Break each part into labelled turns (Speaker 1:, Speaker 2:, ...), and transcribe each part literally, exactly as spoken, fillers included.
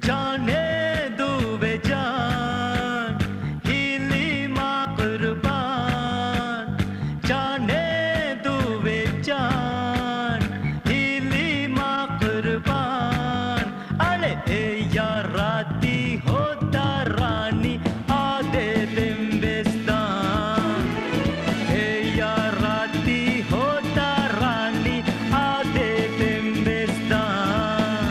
Speaker 1: जाने दुवे जान हिली माँ कुर्बान जाने दुवे जान हिली माँ कुर्बान अरे ए यार राती होता रानी आधे दिम्बिस्तान ए यार राती होता रानी आधे दिम्बिस्तान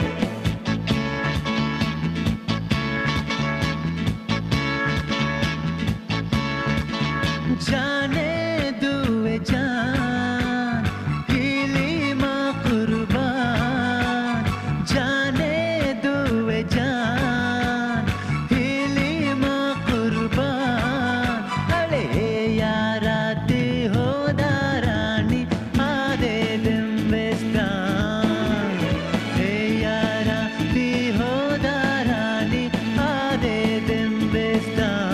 Speaker 1: जाने दुए जान हिली माँ कुर्बान जाने दुए जान हिली माँ कुर्बान अरे याराती हो दारानी आधे दिम्बिस्तान हे याराती हो दारानी आधे दिम्बिस्तान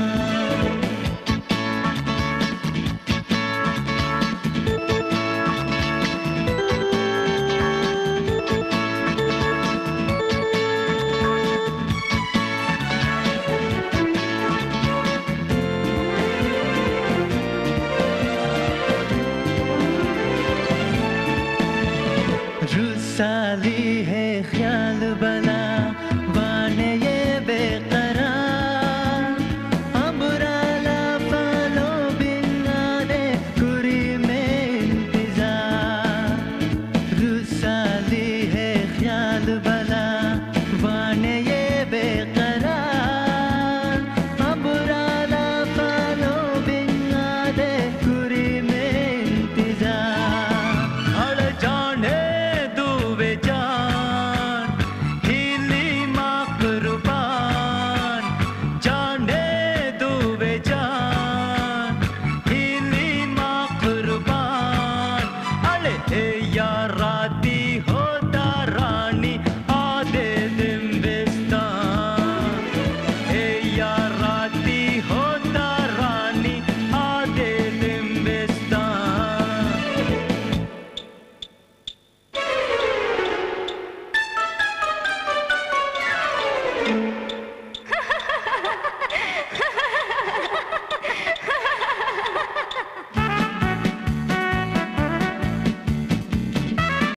Speaker 1: रुसाली है ख्याल बना वाने ये बेकरार अबराला फलो बिनाने कुरी में इंतजार रुसाली है ख्याल बना वाने